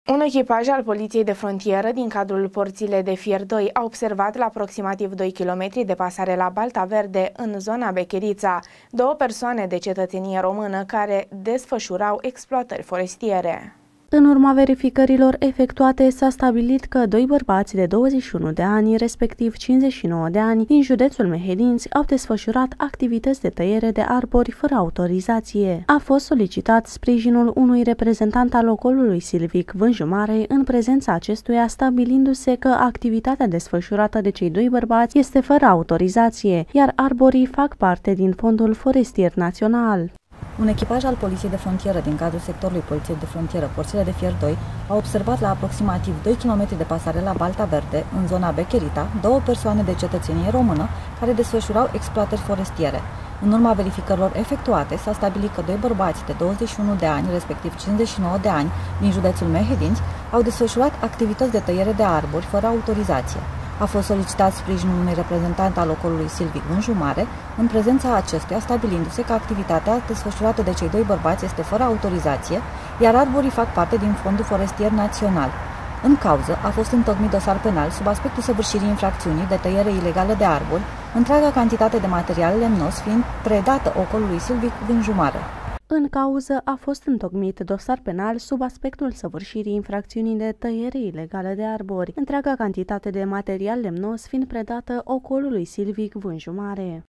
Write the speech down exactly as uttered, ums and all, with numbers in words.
Un echipaj al Poliției de Frontieră din cadrul Porțile de Fier doi a observat la aproximativ doi kilometri de pasarela Balta Verde, în zona Becherița, două persoane de cetățenie română care desfășurau exploatări forestiere. În urma verificărilor efectuate, s-a stabilit că doi bărbați de douăzeci și unu de ani, respectiv cincizeci și nouă de ani, din județul Mehedinți, au desfășurat activități de tăiere de arbori fără autorizație. A fost solicitat sprijinul unui reprezentant al ocolului silvic Vânjumare, în prezența acestuia stabilindu-se că activitatea desfășurată de cei doi bărbați este fără autorizație, iar arborii fac parte din Fondul Forestier Național. Un echipaj al Poliției de Frontieră din cadrul sectorului Poliției de Frontieră Porțile de Fier doi a observat la aproximativ doi kilometri de pasarela Balta Verde, în zona Becherita, două persoane de cetățenie română care desfășurau exploatări forestiere. În urma verificărilor efectuate, s-a stabilit că doi bărbați de douăzeci și unu de ani, respectiv cincizeci și nouă de ani, din județul Mehedinți, au desfășurat activități de tăiere de arbori fără autorizație. A fost solicitat sprijinul unui reprezentant al ocolului silvic Vânjumare, în prezența acestuia stabilindu-se că activitatea desfășurată de cei doi bărbați este fără autorizație, iar arborii fac parte din Fondul Forestier Național. În cauză a fost întocmit dosar penal sub aspectul săvârșirii infracțiunii de tăiere ilegală de arbori, întreaga cantitate de material lemnos fiind predată ocolului silvic Vânjumare. În cauză a fost întocmit dosar penal sub aspectul săvârșirii infracțiunii de tăiere ilegală de arbori, întreaga cantitate de material lemnos fiind predată ocolului silvic Vânjumare.